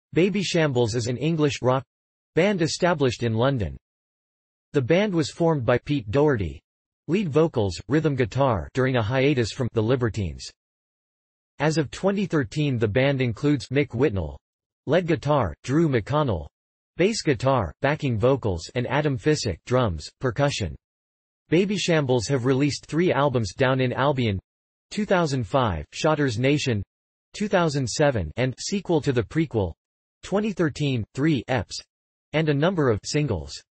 BabyShambles is an English rock band established in London. The band was formed by Pete Doherty, lead vocals, rhythm guitar, during a hiatus from the Libertines. As of 2013, the band includes Mick Whitnall, lead guitar, Drew McConnell, bass guitar, backing vocals, and Adam Ficek, drums, percussion. BabyShambles have released 3 albums: Down in Albion 2005, Shotter's Nation 2007, and sequel to the Prequel 2013, 3 EPs, and a number of singles.